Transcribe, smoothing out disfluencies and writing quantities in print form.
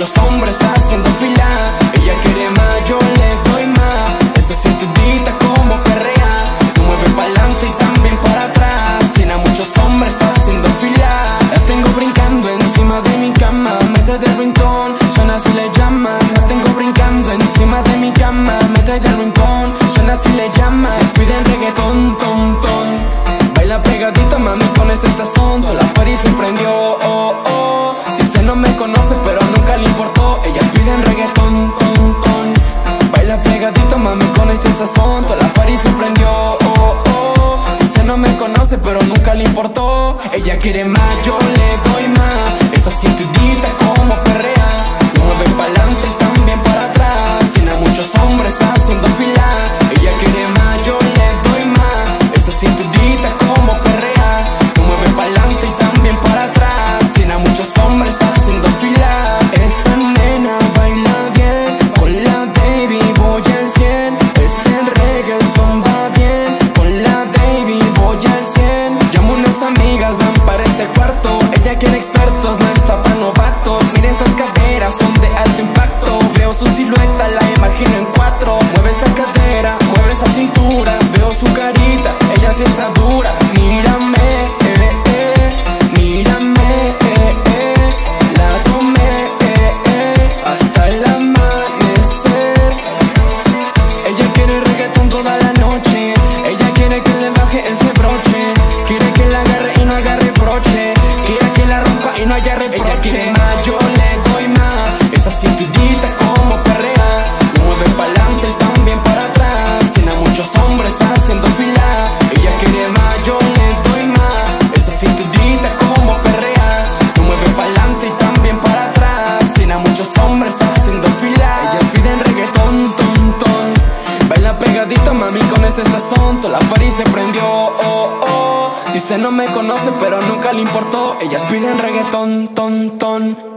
muchos hombres haciendo fila. Ella quiere más, yo le doy más. Esa cintudita como perrea, tú mueves pa'lante y también para atrás. Tiene a muchos hombres haciendo fila. La tengo brincando encima de mi cama. Me trae del rincón, suena si le llama. La tengo brincando encima de mi cama. Me trae del rincón, suena si le llama. Piden reggaetón, ton, ton. Baila pegadita, mami, con este sazón. Toda la party se prendió, oh, oh. Dice no me conoce, pero nunca le importó. Ellas piden reggaetón, ton, ton. Baila pegadita, mami, con este sazón. Toda la party se prendió, oh, oh. Dice no me conoce, pero nunca le importó. Ella quiere más, yo le doy más. Esa cintudita como perrea, lo mueve pa'lante y también para atrás. Tiene a muchos hombres haciendo fila. Ella quiere más, yo le doy más. Esa cintudita como perrea, lo mueve pa'lante y también para atrás. Tiene a muchos hombres haciendo fila. Esa nena baila bien, con la baby voy al 100. El reggaeton va bien, con la baby voy al 100. Llamo unas amigas, van para ese cuarto. Ella quiere expertos, no está pa' novatos. Mira esas caderas, son de alto impacto. Veo su silueta, la imagino en 4. Mueve esa cadera, mueve esa cintura. Veo su carita, ella sí está dura. Mírame, mírame, la tomé, hasta el amanecer. Ella quiere reggaetón toda la noche. Ella quiere que le baje ese broche. Quiere que la agarre y no agarre broche. Quiere que la rompa y no haya reproche. Ella quiere más, yo le doy más. Esa cintudita como perrea, lo mueve pa'lante y también para atrás. Tiene a muchos hombres haciendo fila. Ella quiere más, yo le doy más. Esa cintudita como perrea, lo mueve pa'lante y también para atrás. Tiene a muchos hombres haciendo fila. Ellas piden reggaetón, ton, ton. Baila pegadita, mami, con este sazón. Toda la party se prendió, oh, oh. Dice no me conoce, pero nunca le importó. Ellas piden reggaetón, ton, ton.